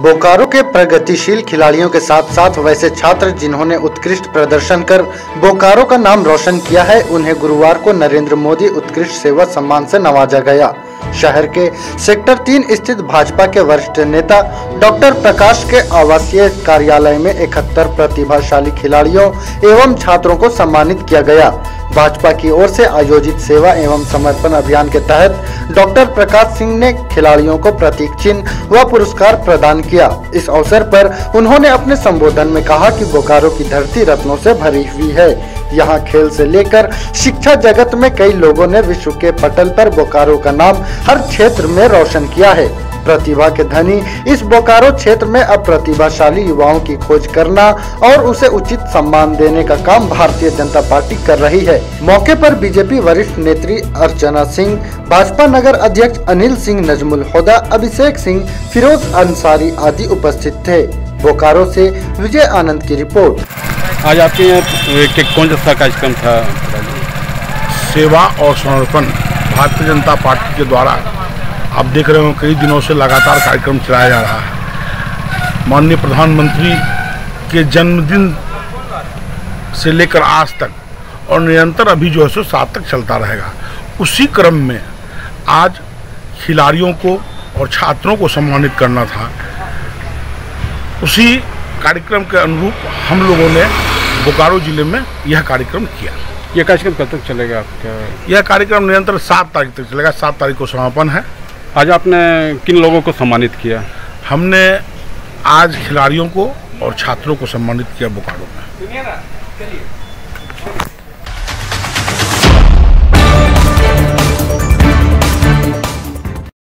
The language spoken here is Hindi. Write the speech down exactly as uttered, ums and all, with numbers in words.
बोकारो के प्रगतिशील खिलाड़ियों के साथ साथ वैसे छात्र जिन्होंने उत्कृष्ट प्रदर्शन कर बोकारो का नाम रोशन किया है, उन्हें गुरुवार को नरेंद्र मोदी उत्कृष्ट सेवा सम्मान से नवाजा गया। शहर के सेक्टर तीन स्थित भाजपा के वरिष्ठ नेता डॉक्टर प्रकाश के आवासीय कार्यालय में इकहत्तर प्रतिभाशाली खिलाड़ियों एवं छात्रों को सम्मानित किया गया। भाजपा की ओर से आयोजित सेवा एवं समर्पण अभियान के तहत डॉक्टर प्रकाश सिंह ने खिलाड़ियों को प्रतीक चिन्ह व पुरस्कार प्रदान किया। इस अवसर पर उन्होंने अपने संबोधन में कहा कि बोकारो की धरती रत्नों से भरी हुई है। यहाँ खेल से लेकर शिक्षा जगत में कई लोगों ने विश्व के पटल पर बोकारो का नाम हर क्षेत्र में रोशन किया है। प्रतिभा के धनी इस बोकारो क्षेत्र में अब प्रतिभाशाली युवाओं की खोज करना और उसे उचित सम्मान देने का काम भारतीय जनता पार्टी कर रही है। मौके पर बीजेपी वरिष्ठ नेत्री अर्चना सिंह, भाजपा नगर अध्यक्ष अनिल सिंह नजमुल हुदा, अभिषेक सिंह, फिरोज अंसारी आदि उपस्थित थे। बोकारो से विजय आनंद की रिपोर्ट। आज आपके यहाँ कौन सा कार्यक्रम था? सेवा और समर्पण भारतीय जनता पार्टी के द्वारा आप देख रहे हो कई दिनों से लगातार कार्यक्रम चलाया जा रहा है। माननीय प्रधानमंत्री के जन्मदिन से लेकर आज तक और निरंतर अभी जो है सो सात तक चलता रहेगा। उसी क्रम में आज खिलाड़ियों को और छात्रों को सम्मानित करना था। उसी कार्यक्रम के अनुरूप हम लोगों ने बोकारो जिले में यह कार्यक्रम किया। यह कार्यक्रम कब तक चलेगा आपका? यह कार्यक्रम निरंतर सात तारीख तक चलेगा। सात तारीख को समापन है। आज आपने किन लोगों को सम्मानित किया? हमने आज खिलाड़ियों को और छात्रों को सम्मानित किया बोकारो में।